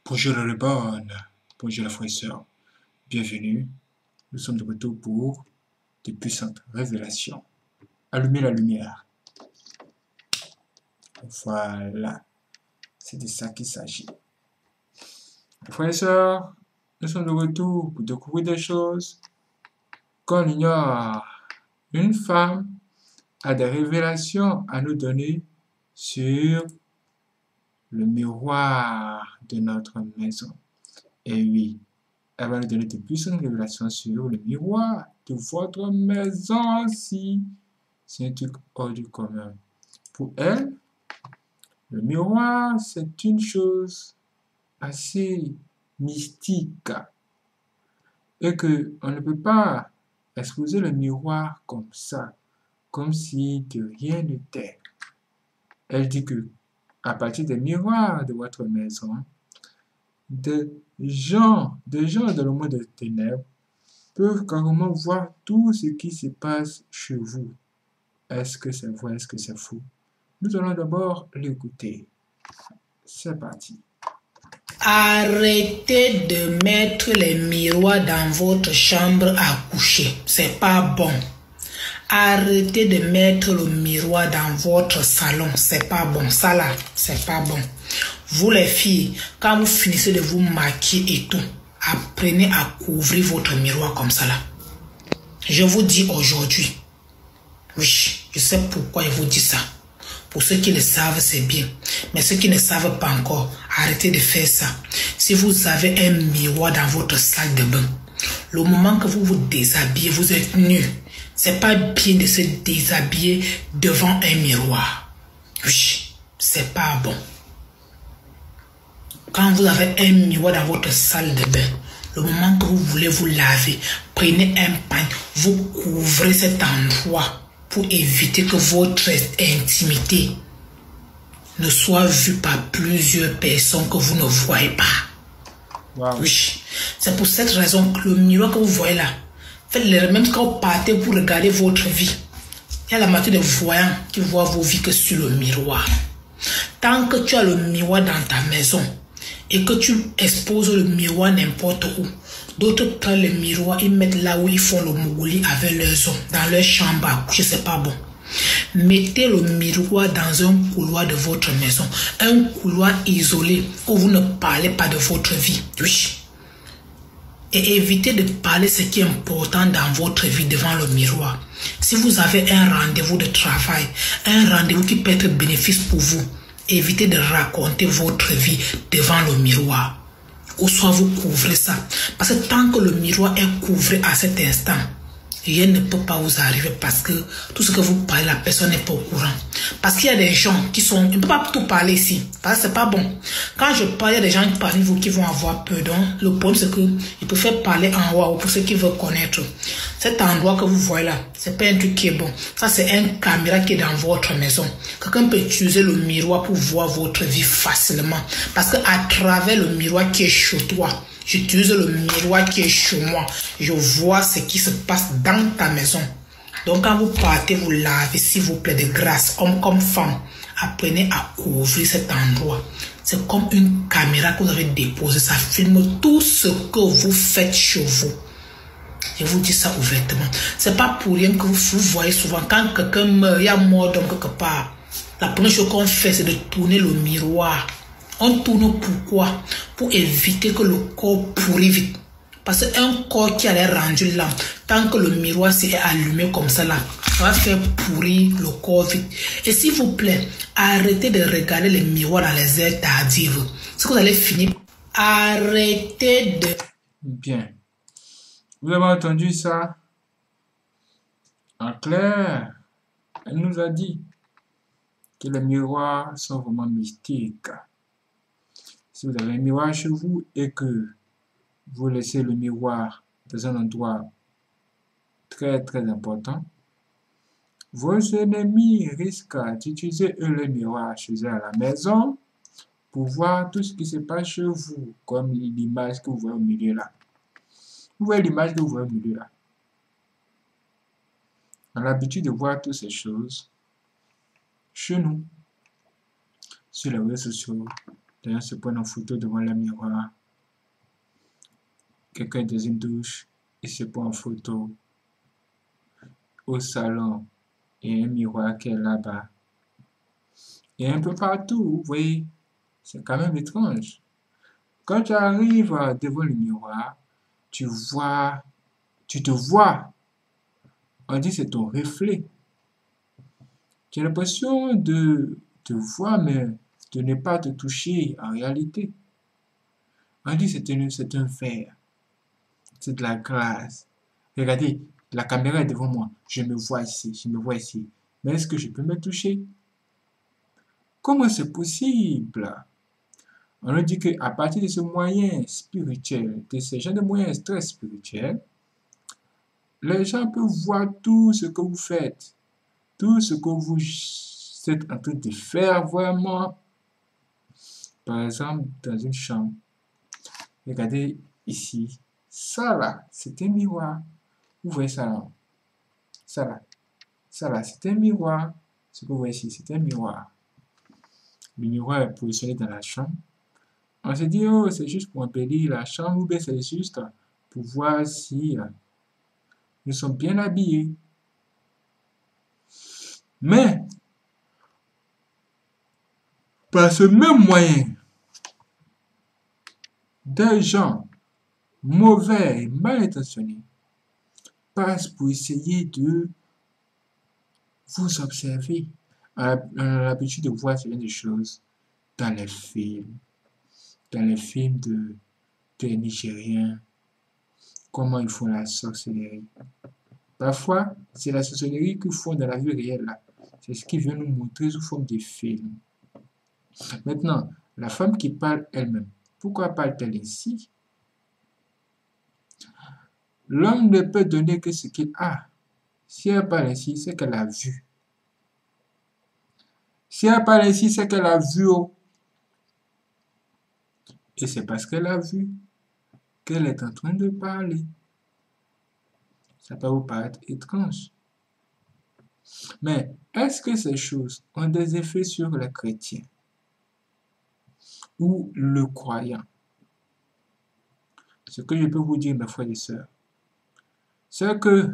Bonjour les bonnes, bonjour les frères et sœurs, bienvenue. Nous sommes de retour pour de puissantes révélations. Allumez la lumière. Voilà, c'est de ça qu'il s'agit. Les frères et sœurs, nous sommes de retour pour découvrir des choses qu'on ignore. Une femme a des révélations à nous donner sur le miroir de notre maison. Et oui, elle va nous donner de puissantes révélations sur le miroir de votre maison aussi. C'est un truc hors du commun. Pour elle, le miroir, c'est une chose assez mystique et que on ne peut pas exposer le miroir comme ça, comme si de rien n'était. Elle dit que à partir des miroirs de votre maison, des gens dans le monde des ténèbres peuvent carrément voir tout ce qui se passe chez vous. Est-ce que c'est vrai, est-ce que c'est faux? Nous allons d'abord l'écouter. C'est parti. Arrêtez de mettre les miroirs dans votre chambre à coucher. C'est pas bon. Arrêtez de mettre le miroir dans votre salon. C'est pas bon. Ça là, c'est pas bon. Vous les filles, quand vous finissez de vous maquiller et tout, apprenez à couvrir votre miroir comme ça là. Je vous dis aujourd'hui, oui, je sais pourquoi je vous dis ça. Pour ceux qui le savent, c'est bien. Mais ceux qui ne savent pas encore, arrêtez de faire ça. Si vous avez un miroir dans votre salle de bain, le moment que vous vous déshabillez, vous êtes nu. C'est pas bien de se déshabiller devant un miroir. Oui, c'est pas bon. Quand vous avez un miroir dans votre salle de bain, le moment que vous voulez vous laver, prenez un pagne, vous couvrez cet endroit pour éviter que votre intimité ne soit vue par plusieurs personnes que vous ne voyez pas. Wow. Oui, c'est pour cette raison que le miroir que vous voyez là, faites-le même quand vous partez pour regarder votre vie. Il y a la moitié des voyants qui voient vos vies que sur le miroir. Tant que tu as le miroir dans ta maison et que tu exposes le miroir n'importe où, d'autres prennent le miroir, ils mettent là où ils font le mougli avec leurs hommes, dans leur chambre à coucher, c'est pas bon. Mettez le miroir dans un couloir de votre maison, un couloir isolé où vous ne parlez pas de votre vie. Oui. Et évitez de parler ce qui est important dans votre vie devant le miroir. Si vous avez un rendez-vous de travail, un rendez-vous qui peut être bénéfice pour vous, évitez de raconter votre vie devant le miroir. Ou soit vous couvrez ça. Parce que tant que le miroir est couvert à cet instant, rien ne peut pas vous arriver parce que tout ce que vous parlez, la personne n'est pas au courant. Parce qu'il y a des gens qui sont... On ne peut pas tout parler ici. Parce que c'est pas bon. Quand je parle, il y a des gens parmi vous qui vont avoir peur. Donc, le problème, c'est qu'ils préfèrent parler en haut pour ceux qui veulent connaître. Cet endroit que vous voyez là, c'est pas un truc qui est bon. Ça, c'est un caméra qui est dans votre maison. Quelqu'un peut utiliser le miroir pour voir votre vie facilement. Parce qu'à travers le miroir qui est chez toi, j'utilise le miroir qui est chez moi. Je vois ce qui se passe dans ta maison. Donc quand vous partez vous lavez, s'il vous plaît, de grâce, homme comme femme, apprenez à couvrir cet endroit. C'est comme une caméra que vous avez déposée. Ça filme tout ce que vous faites chez vous. Je vous dis ça ouvertement. C'est pas pour rien que vous voyez souvent quand quelqu'un meurt, il y a mort d'homme quelque part. La première chose qu'on fait, c'est de tourner le miroir. On tourne pourquoi? Pour éviter que le corps pourrit vite. Parce qu'un corps qui allait rendre l'âme, tant que le miroir s'est allumé comme ça là, ça va faire pourrir le corps vite. Et s'il vous plaît, arrêtez de regarder les miroirs dans les heures tardives. C'est que vous allez finir. Arrêtez de... Bien. Vous avez entendu ça? En clair, elle nous a dit que les miroirs sont vraiment mystiques. Si vous avez un miroir chez vous et que vous laissez le miroir dans un endroit très important, vos ennemis risquent d'utiliser le miroir chez eux à la maison pour voir tout ce qui se passe chez vous, comme l'image que vous voyez au milieu là. Vous voyez l'image que vous voyez au milieu là. On a l'habitude de voir toutes ces choses chez nous, sur les réseaux sociaux, Les gens se prennent en photo devant le miroir. Quelqu'un est dans une douche, il se prend en photo. Au salon, il y a un miroir qui est là-bas. Et un peu partout, vous voyez, c'est quand même étrange. Quand tu arrives devant le miroir, tu te vois. On dit c'est ton reflet. Tu as l'impression de te voir, mais de ne pas te toucher en réalité. On dit c'est un verre. C'est de la glace. Regardez, la caméra est devant moi. Je me vois ici, je me vois ici. Mais est-ce que je peux me toucher? Comment c'est possible? On nous dit qu'à partir de ce moyen spirituel, de ce genre de moyens très spirituels, les gens peuvent voir tout ce que vous faites, tout ce que vous êtes en train de faire vraiment. Par exemple, dans une chambre, regardez ici, ça là, c'est un miroir. Vous voyez ça là? Ça là, c'est un miroir. Ce que vous voyez ici, c'est un miroir. Le miroir est positionné dans la chambre. On se dit, oh, c'est juste pour embellir la chambre, ou bien c'est juste pour voir si nous sommes bien habillés. Mais, par ce même moyen, des gens mauvais et mal intentionnés passent pour essayer de vous observer. On a l'habitude de voir ce genre de choses dans les films des Nigériens, comment ils font la sorcellerie. Parfois, c'est la sorcellerie qu'ils font dans la vie réelle. Là. C'est ce qu'ils viennent nous montrer sous forme de films. Maintenant, la femme qui parle elle-même, pourquoi parle-t-elle ainsi? L'homme ne peut donner que ce qu'il a. Si elle parle ainsi, c'est qu'elle a vu. Si elle parle ainsi, c'est qu'elle a vu. Et c'est parce qu'elle a vu qu'elle est en train de parler. Ça peut vous paraître étrange. Mais est-ce que ces choses ont des effets sur les chrétiens ou le croyant? Ce que je peux vous dire, mes frères et sœurs, c'est que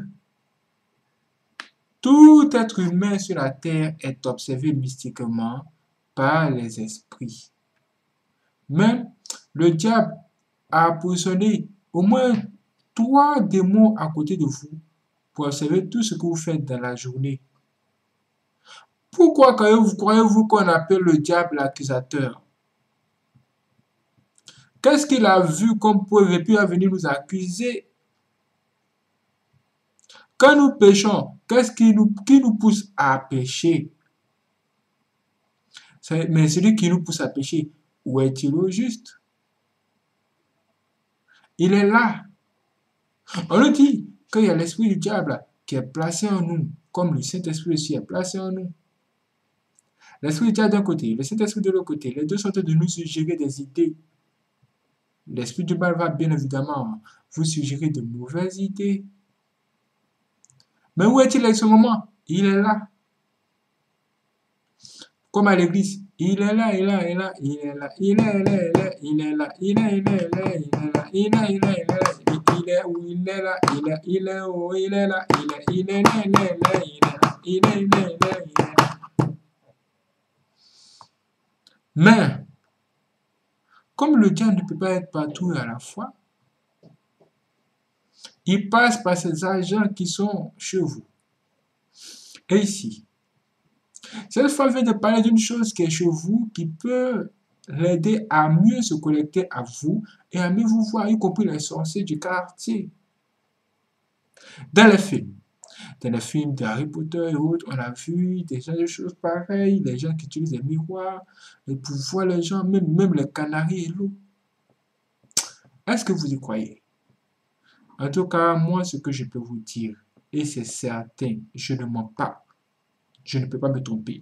tout être humain sur la terre est observé mystiquement par les esprits. Mais le diable a positionné au moins 3 démons à côté de vous pour observer tout ce que vous faites dans la journée. Pourquoi croyez-vous qu'on appelle le diable l'accusateur? Qu'est-ce qu'il a vu qu'on pourrait pu venir nous accuser? Quand nous péchons, qu'est-ce qui nous pousse à pécher? Mais celui qui nous pousse à pécher, où est-il au juste? Il est là. On nous dit qu'il y a l'esprit du diable qui est placé en nous, comme le Saint-Esprit aussi est placé en nous. L'esprit du diable d'un côté, le Saint-Esprit de l'autre côté, les deux sont en train de nous suggérer des idées. L'esprit du mal va bien évidemment vous suggérer de mauvaises idées. Mais où est-il à ce moment? Il est là. Comme à l'église, il est là, il est là, il est là, il est là, il est là, il est là, il est là, il est là, il est là, il est là, il est là, il est où il est là, il est où il est là, il est là, il est là, il est là, il est là, il est là. Mais, comme le diable ne peut pas être partout à la fois, il passe par ces agents qui sont chez vous. Et ici, cette fois, vient de parler d'une chose qui est chez vous, qui peut l'aider à mieux se connecter à vous et à mieux vous voir, y compris les sorciers du quartier. Dans les films d'Harry Potter et autres, on a vu des gens de choses pareilles, les gens qui utilisent des miroirs pour voir les gens, même les canaris et l'eau. Est-ce que vous y croyez? En tout cas, moi, ce que je peux vous dire, et c'est certain, je ne mens pas, je ne peux pas me tromper.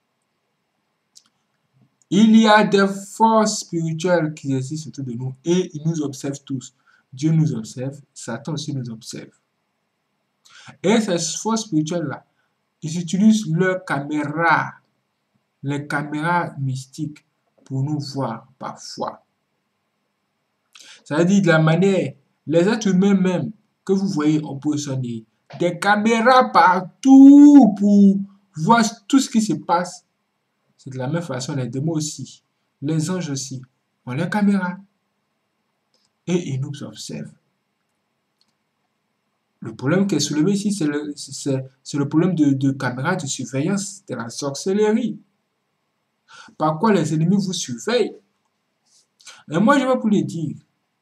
Il y a des forces spirituelles qui existent autour de nous et ils nous observent tous. Dieu nous observe, Satan aussi nous observe. Et ces forces spirituelles-là, ils utilisent leurs caméras, les caméras mystiques, pour nous voir parfois. Ça veut dire de la manière, les êtres humains même que vous voyez ont positionné des caméras partout pour voir tout ce qui se passe. C'est de la même façon les démons aussi, les anges aussi ont leurs caméras et ils nous observent. Le problème qui est soulevé ici, c'est le problème de caméras de surveillance, de la sorcellerie. Par quoi les ennemis vous surveillent. Et moi, je vais vous le dire.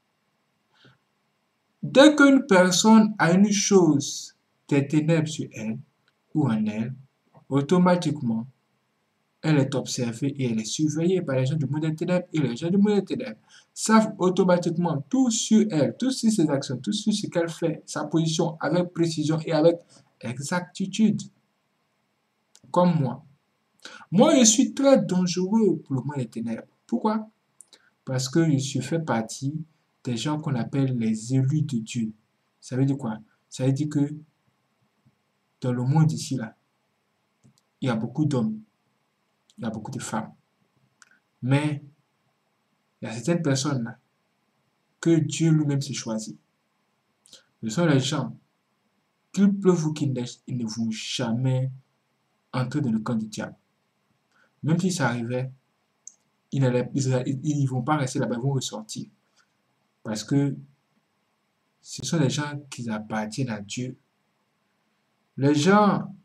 Dès qu'une personne a une chose des ténèbres sur elle ou en elle, automatiquement, elle est observée et elle est surveillée par les gens du monde des ténèbres. Et les gens du monde des ténèbres savent automatiquement tout sur elle, tout sur ses actions, tout sur ce qu'elle fait, sa position avec précision et avec exactitude. Comme moi. Moi, je suis très dangereux pour le monde des ténèbres. Pourquoi? Parce que je fais partie des gens qu'on appelle les élus de Dieu. Ça veut dire quoi? Ça veut dire que dans le monde ici, là, il y a beaucoup d'hommes, il y a beaucoup de femmes. Mais il y a certaines personnes là, que Dieu lui-même s'est choisi. Ce sont les gens, qu'il pleuve ou qu'il neige, ils ne vont jamais entrer dans le camp du diable. Même si ça arrivait, ils ne vont pas rester là-bas, ils vont ressortir. Parce que ce sont les gens qui appartiennent à Dieu. Les gens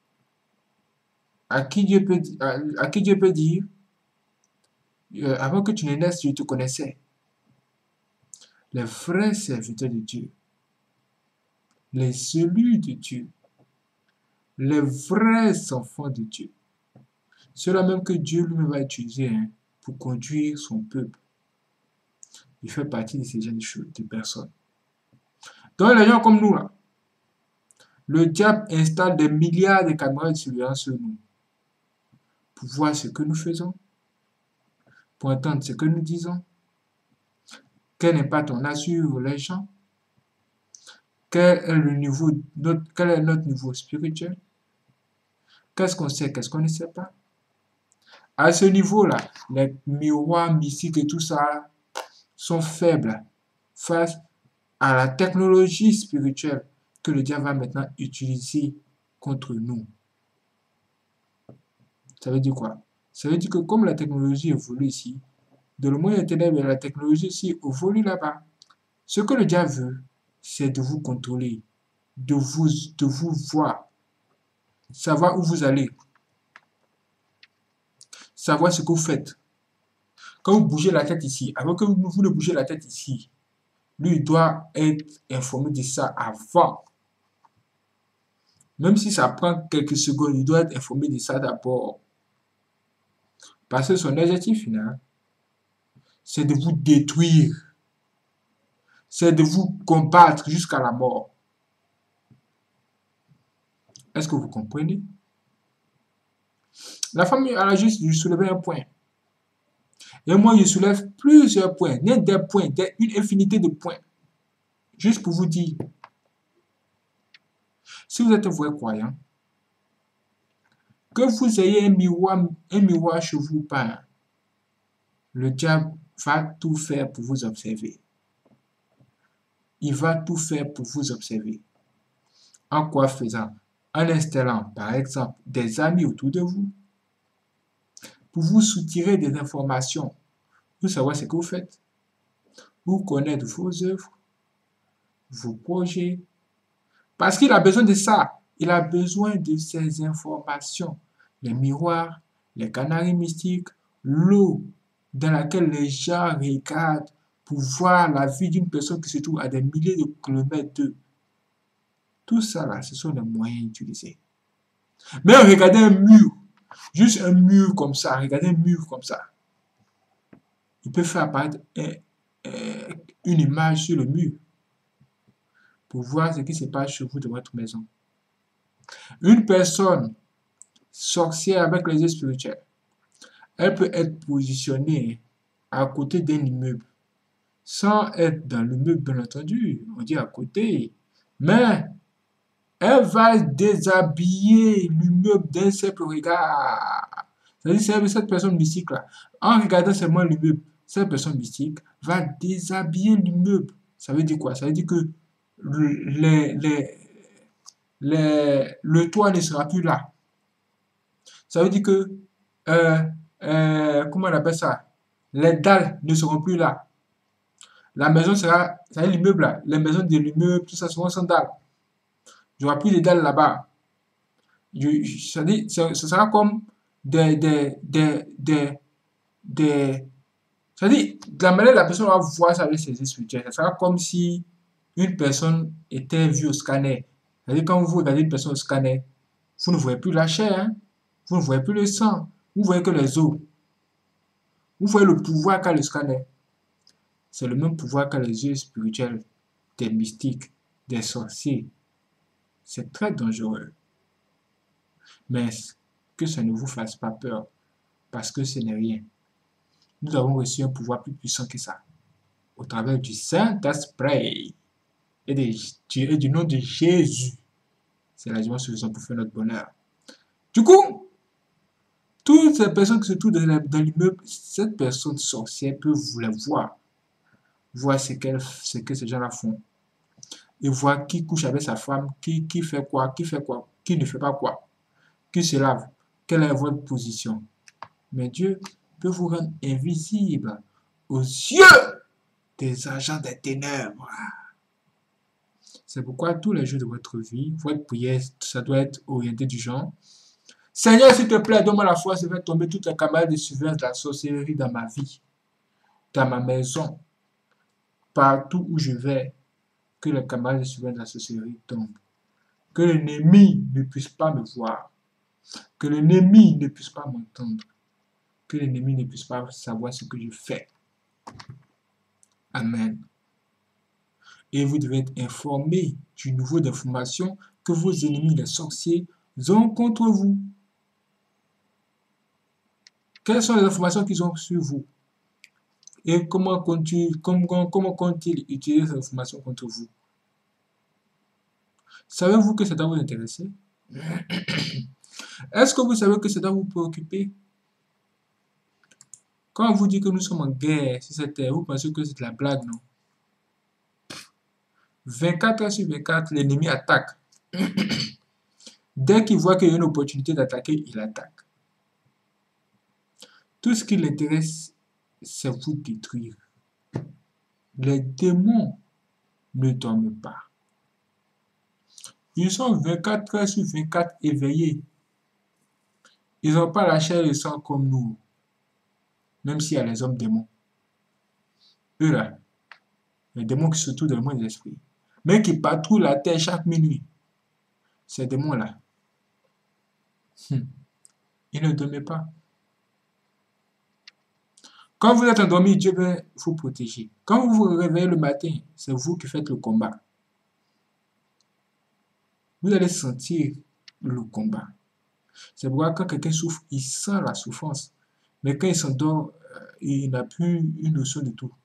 à qui Dieu peut dire, avant que tu ne naisses, je te connaissais. Les vrais serviteurs de Dieu, les élus de Dieu, les vrais enfants de Dieu. Ceux-là même que Dieu lui va utiliser pour conduire son peuple. Il fait partie de ces gens de personnes. Donc les gens comme nous, là, le diable installe des milliards de caméras de surveillance sur nous pour voir ce que nous faisons, pour entendre ce que nous disons, quel impact on a sur les gens, quel est notre niveau spirituel, qu'est-ce qu'on sait, qu'est-ce qu'on ne sait pas. À ce niveau-là, les miroirs mystiques et tout ça sont faibles face à la technologie spirituelle que le diable va maintenant utiliser contre nous. Ça veut dire quoi? Ça veut dire que comme la technologie évolue ici, dans le monde des ténèbres, la technologie aussi évolue là-bas. Ce que le diable veut, c'est de vous contrôler, de vous voir, savoir où vous allez, savoir ce que vous faites. Quand vous bougez la tête ici, avant que vous ne bougez la tête ici, lui doit être informé de ça avant. Même si ça prend quelques secondes, il doit être informé de ça d'abord. Parce que son objectif final, c'est de vous détruire. C'est de vous combattre jusqu'à la mort. Est-ce que vous comprenez? La femme, elle a juste soulevé un point. Et moi, je soulève plusieurs points. N'est des points, une infinité de points. Juste pour vous dire, si vous êtes un vrai croyant, que vous ayez un miroir chez vous ou pas, le diable va tout faire pour vous observer. Il va tout faire pour vous observer. En quoi faisant? En installant, par exemple, des amis autour de vous, pour vous soutirer des informations, pour savoir ce que vous faites, pour connaître vos œuvres, vos projets. Parce qu'il a besoin de ça. Il a besoin de ces informations. Les miroirs, les canaries mystiques, l'eau dans laquelle les gens regardent pour voir la vie d'une personne qui se trouve à des milliers de kilomètres d'eux. Tout ça là, ce sont les moyens utilisés. Mais regardez un mur, juste un mur comme ça, regardez un mur comme ça. Il peut faire apparaître une image sur le mur pour voir ce qui se passe chez vous dans votre maison. Une personne sorcière avec les yeux spirituels, elle peut être positionnée à côté d'un immeuble, sans être dans l'immeuble, bien entendu, on dit à côté, mais elle va déshabiller l'immeuble d'un simple regard. C'est-à-dire cette personne mystique-là, en regardant seulement l'immeuble, cette personne mystique va déshabiller l'immeuble. Ça veut dire quoi? Ça veut dire que le toit ne sera plus là. Ça veut dire que, comment on appelle ça? Les dalles ne seront plus là. La maison sera, ça veut dire l'immeuble là, les maisons de l'immeuble, tout ça seront sans dalles. Il n'y aura plus de dalles là-bas. Ça dit, ce sera comme des ça dit, de la manière dont la personne va voir ça avec ses yeux spirituels, ça sera comme si une personne était vue au scanner. C'est-à-dire, quand vous regardez une personne au scanner, vous ne voyez plus la chair, hein? Vous ne voyez plus le sang, vous voyez que les os. Vous voyez le pouvoir qu'a le scanner. C'est le même pouvoir qu'a les yeux spirituels des mystiques, des sorciers. C'est très dangereux. Mais que ça ne vous fasse pas peur, parce que ce n'est rien. Nous avons reçu un pouvoir plus puissant que ça, au travers du Saint-Esprit et du nom de Jésus. C'est largement suffisant pour faire notre bonheur. Du coup, toutes ces personnes qui se trouvent dans l'immeuble, cette personne sorcière peut vous les voir ce que ces gens-là font, et voir qui couche avec sa femme, qui fait quoi, qui ne fait pas quoi, qui se lave, quelle est votre position. Mais Dieu peut vous rendre invisible aux yeux des agents des ténèbres. C'est pourquoi tous les jours de votre vie, votre prière, ça doit être orienté du genre: Seigneur, s'il te plaît, donne-moi la force de faire tomber toutes les camarades de surveillance de la sorcellerie dans ma vie, dans ma maison, partout où je vais, que les camarades de surveillance de la sorcellerie tombent. Que l'ennemi ne puisse pas me voir, que l'ennemi ne puisse pas m'entendre, que l'ennemi ne puisse pas savoir ce que je fais. Amen. Et vous devez être informé du niveau d'information que vos ennemis, les sorciers, ont contre vous. Quelles sont les informations qu'ils ont sur vous? Et comment comptent-ils utiliser ces informations contre vous? Savez-vous que ça doit vous intéresser? Est-ce que vous savez que ça doit vous préoccuper? Quand on vous dit que nous sommes en guerre sur cette terre, vous pensez que c'est de la blague, non? 24 heures sur 24, l'ennemi attaque. Dès qu'il voit qu'il y a une opportunité d'attaquer, il attaque. Tout ce qui l'intéresse, c'est vous détruire. Les démons ne dorment pas. Ils sont 24 heures sur 24 éveillés. Ils n'ont pas la chair et le sang comme nous, même s'il y a les hommes démons. Eux là, les démons qui se trouvent dans le monde des esprits, mais qui patrouillent la terre chaque minuit. Ces démons-là, ils ne dorment pas. Quand vous êtes endormi, Dieu va vous protéger. Quand vous vous réveillez le matin, c'est vous qui faites le combat. Vous allez sentir le combat. C'est pourquoi quand quelqu'un souffre, il sent la souffrance. Mais quand il s'endort, il n'a plus une notion de tout.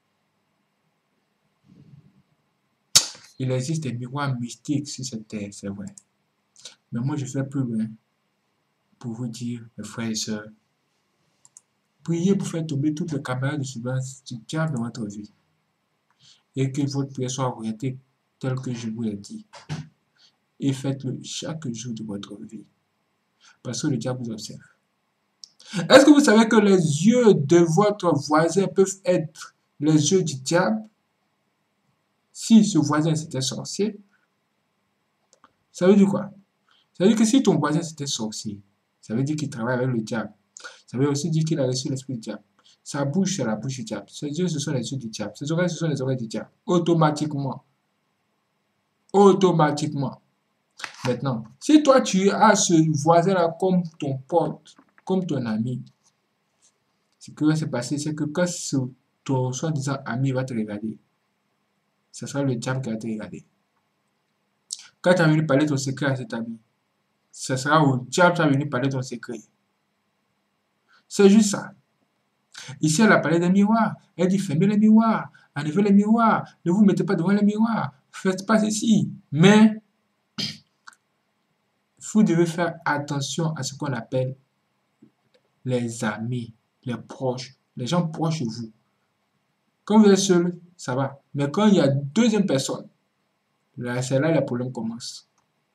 Il existe des miroirs mystiques sur cette terre, c'est vrai. Mais moi, je fais plus loin pour vous dire, mes frères et sœurs, priez pour faire tomber toutes les caméras de surveillance du diable dans votre vie. Et que votre prière soit orientée telle que je vous l'ai dit. Et faites-le chaque jour de votre vie. Parce que le diable vous observe. Est-ce que vous savez que les yeux de votre voisin peuvent être les yeux du diable? Si ce voisin c'était sorcier, ça veut dire quoi? Ça veut dire que si ton voisin c'était sorcier, ça veut dire qu'il travaille avec le diable. Ça veut aussi dire qu'il a reçu l'esprit du diable. Sa bouche, c'est la bouche du diable. Ses yeux, ce sont les yeux du diable. Ses oreilles, ce sont les oreilles du diable. Automatiquement. Automatiquement. Maintenant, si toi, tu as ce voisin-là comme ton pote, comme ton ami, ce qui va se passer, c'est que quand ton soi-disant ami va te regarder, ce sera le diable qui va te regarder. Quand tu as venu parler ton secret à cet ami, ce sera au diable qui va venir parler ton secret. C'est juste ça. Ici, elle a parlé des miroirs. Elle dit, fermez les miroirs, enlevez les miroirs, ne vous mettez pas devant les miroirs, faites pas ceci. Mais, vous devez faire attention à ce qu'on appelle les amis, les proches, les gens proches de vous. Quand vous êtes seul, ça va. Mais quand il y a deuxième personne, là, c'est là que les problèmes commencent.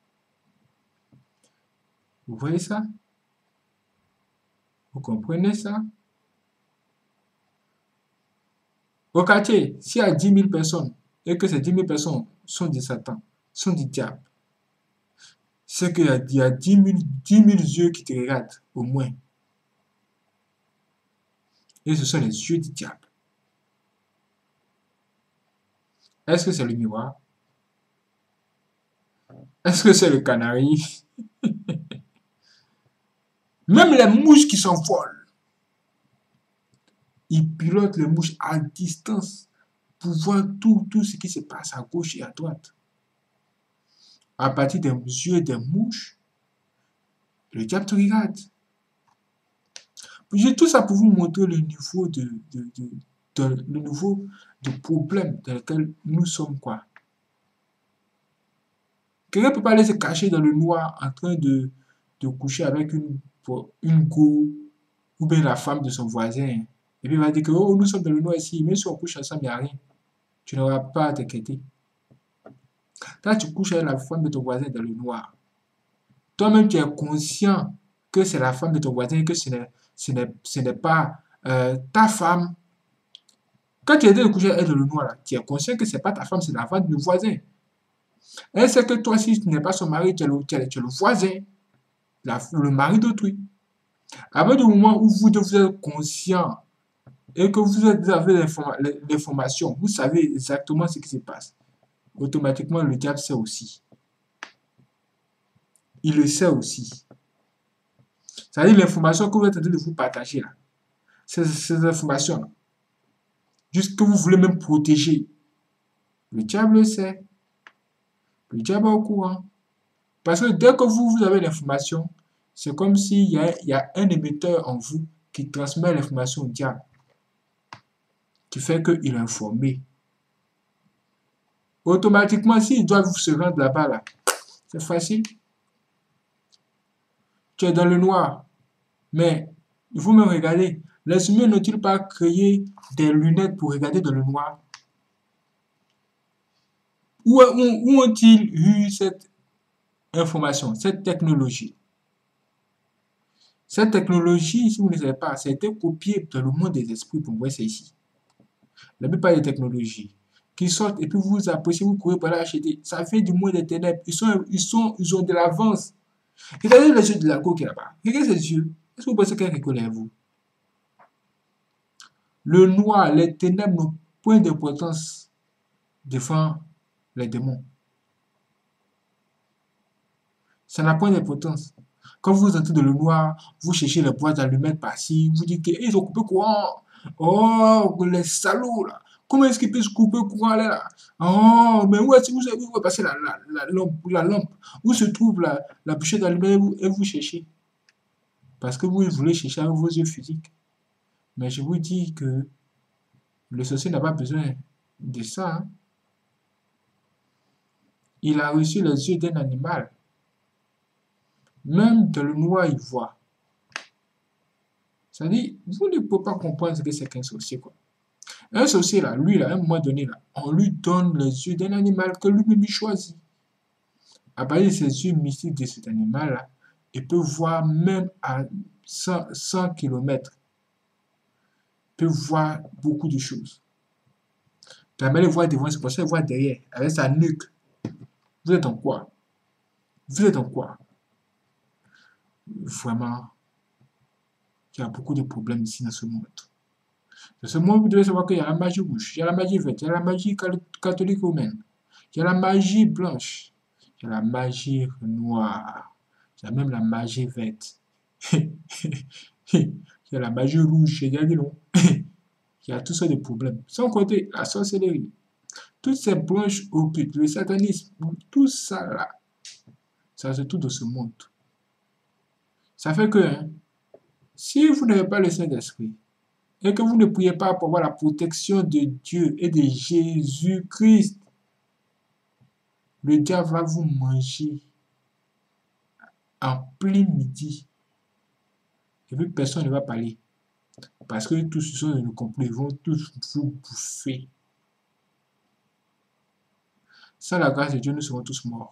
Vous voyez ça? Vous comprenez ça? Au quartier, s'il y a 10 000 personnes et que ces 10 000 personnes sont des Satan, sont des diables, c'est qu'il y a 10 000 yeux qui te regardent, au moins. Et ce sont les yeux du diable. Est-ce que c'est le miroir? Est-ce que c'est le canari? Même les mouches qui s'envolent, ils pilotent les mouches à distance pour voir tout ce qui se passe à gauche et à droite. À partir des yeux des mouches, le diable te regarde. J'ai tout ça pour vous montrer le niveau le niveau de problème dans lequel nous sommes, quoi. Quelqu'un ne peut pas aller se cacher dans le noir en train de coucher avec une go ou bien la femme de son voisin. Et puis il va dire que oh, nous sommes dans le noir ici, même si on couche ensemble, il n'y a rien. Tu n'auras pas à t'inquiéter. Quand tu couches avec la femme de ton voisin dans le noir, toi-même tu es conscient que c'est la femme de ton voisin et que ce n'est pas ta femme. Quand tu es de coucher avec elle dans le noir, là, tu es conscient que ce n'est pas ta femme, c'est la femme du voisin. Elle sait que toi, si tu n'es pas son mari, tu es le voisin, le mari d'autrui. À partir du moment où vous êtes conscient et que vous avez l'information, vous savez exactement ce qui se passe, automatiquement le diable sait aussi. Il le sait aussi. C'est-à-dire l'information que vous êtes en train de vous partager là, ces informations-là, juste que vous voulez même protéger, le diable le sait. Le diable est au courant. Parce que dès que vous avez l'information, c'est comme s'il y a un émetteur en vous qui transmet l'information au diable, qui fait qu'il est informé. Automatiquement, s'il doit se rendre là-bas, là, c'est facile. Tu es dans le noir. Mais il faut me regarder. Les humains n'ont-ils pas créé des lunettes pour regarder dans le noir? Où ont-ils eu cette information, cette technologie? Cette technologie, si vous ne savez pas, ça a été copié dans le monde des esprits. Pour moi, c'est ici. La plupart des technologies qui sortent et puis vous appréciez, vous courez pour aller acheter. Ça fait du monde des ténèbres. Ils ont de l'avance. Regardez les yeux de la go qui est là-bas. Regardez ses yeux. Est-ce que vous pensez qu'elle reconnaît vous? Le noir, les ténèbres n'ont point d'importance devant les démons. Ça n'a point d'importance. Quand vous entrez dans le noir, vous cherchez les boîtes d'allumettes par-ci, vous dites qu'ils ont coupé courant. Oh, les salauds là. Comment est-ce qu'ils peuvent couper courant là? Oh, mais où est-ce que vous avez passé la lampe? Où se trouve la bouchée d'allumettes et vous cherchez? Parce que vous voulez chercher avec vos yeux physiques. Mais je vous dis que le sorcier n'a pas besoin de ça. Hein. Il a reçu les yeux d'un animal. Même dans le noir, il voit. C'est-à-dire, vous ne pouvez pas comprendre ce que c'est qu'un sorcier, quoi. Un sorcier, là, lui, là, à un moment donné, là, on lui donne les yeux d'un animal que lui-même choisit. À partir de ces yeux mystiques de cet animal-là, il peut voir même à 100 km. Il peut voir beaucoup de choses. Permet de voir devant, c'est pour ça qu'il voit derrière, avec sa nuque. Vous êtes en quoi? Vous êtes en quoi? Vraiment, il y a beaucoup de problèmes ici dans ce monde. Dans ce monde, vous devez savoir qu'il y a la magie rouge, il y a la magie verte, il y a la magie catholique romaine, il y a la magie blanche, il y a la magie noire, il y a même la magie verte. Il y a la magie rouge, il y a des noms. Il y a tout ça de problèmes. Sans compter la sorcellerie. Toutes ces branches occultes, le satanisme, tout ça là, ça se trouve dans ce monde. Ça fait que, hein, si vous n'avez pas le Saint-Esprit, et que vous ne priez pas pour avoir la protection de Dieu et de Jésus-Christ, le diable va vous manger en plein midi. Et puis personne ne va parler. Parce que tous ceux qui sont dans le complot, ils vont tous vous bouffer. Sans la grâce de Dieu, nous serons tous morts.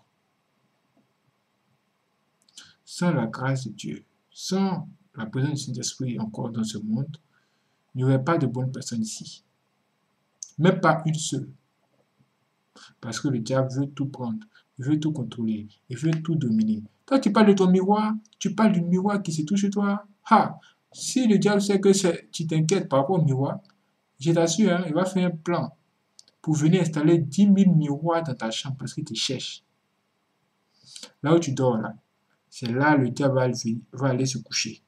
Sans la grâce de Dieu, sans la présence du Saint-Esprit encore dans ce monde, il n'y aurait pas de bonnes personnes ici. Même pas une seule. Parce que le diable veut tout prendre, il veut tout contrôler, il veut tout dominer. Toi, tu parles de ton miroir, tu parles du miroir qui se touche sur toi. Ha! Si le diable sait que tu t'inquiètes par rapport au miroir, je t'assure, hein, il va faire un plan pour venir installer 10 000 miroirs dans ta chambre parce qu'il te cherche. Là où tu dors, là, c'est là le diable va aller se coucher.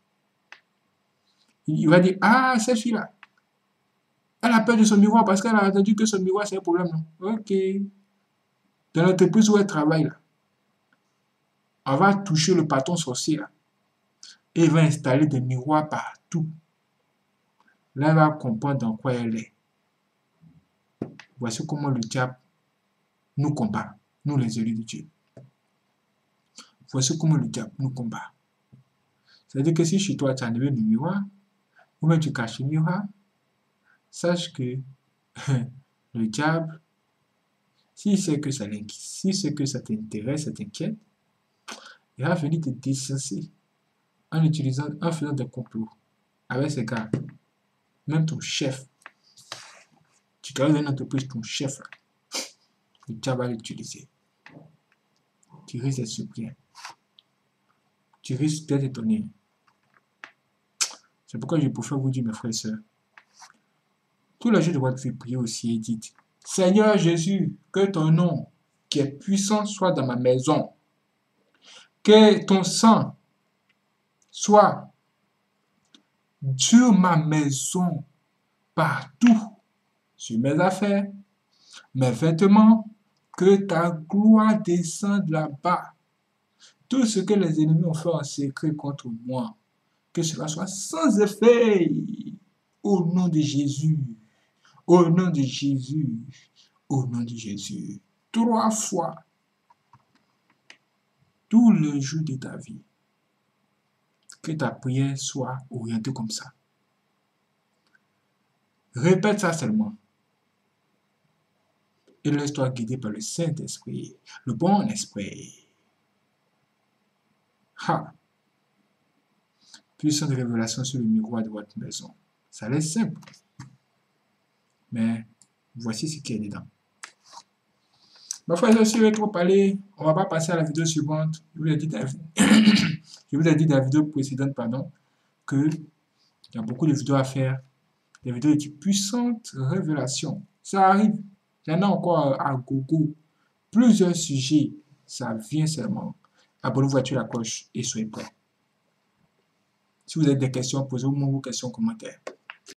Il va dire, ah, c'est celui-là. Elle a peur de son miroir parce qu'elle a entendu que son miroir, c'est un problème. Non? Ok. Dans l'entreprise où elle travaille, là, on va toucher le patron sorcier, là. Et il va installer des miroirs partout. Là, elle va comprendre dans quoi elle est. Voici comment le diable nous combat, nous les élus de Dieu. Voici comment le diable nous combat. C'est-à-dire que si chez toi, tu as enlevé le miroir, ou bien tu caches le miroir, sache que le diable, s'il sait que ça t'intéresse, ça t'inquiète, il va venir te décenser en faisant des complots avec ces gars. Même ton chef. Tu travailles dans une entreprise, ton chef, là, le diable va l'utiliser. Tu risques d'être surpris. Tu risques d'être étonné. C'est pourquoi je préfère vous dire, mes frères et sœurs, tous les jours de votre vie, priez aussi et dites, Seigneur Jésus, que ton nom, qui est puissant, soit dans ma maison. Que ton sang soit sur ma maison, partout, sur mes affaires, mes vêtements, que ta gloire descende là-bas. Tout ce que les ennemis ont fait en secret contre moi, que cela soit sans effet. Au nom de Jésus, au nom de Jésus, au nom de Jésus. 3 fois, tous les jours de ta vie, que ta prière soit orientée comme ça. Répète ça seulement. Et laisse-toi guider par le Saint-Esprit, le bon esprit. Ha! Puissante révélation sur le miroir de votre maison. Ça a l'air simple. Mais voici ce qui est dedans. Ma frère, si je vais trop parler, on ne va pas passer à la vidéo suivante. Je vous ai dit dans la vidéo précédente, qu'il y a beaucoup de vidéos à faire. Des vidéos de type puissante révélation. Ça arrive. Il y en a encore à gogo. Plusieurs sujets. Ça vient seulement. Abonnez-vous, activez la cloche et soyez prêts. Si vous avez des questions, posez-moi vos questions en commentaire.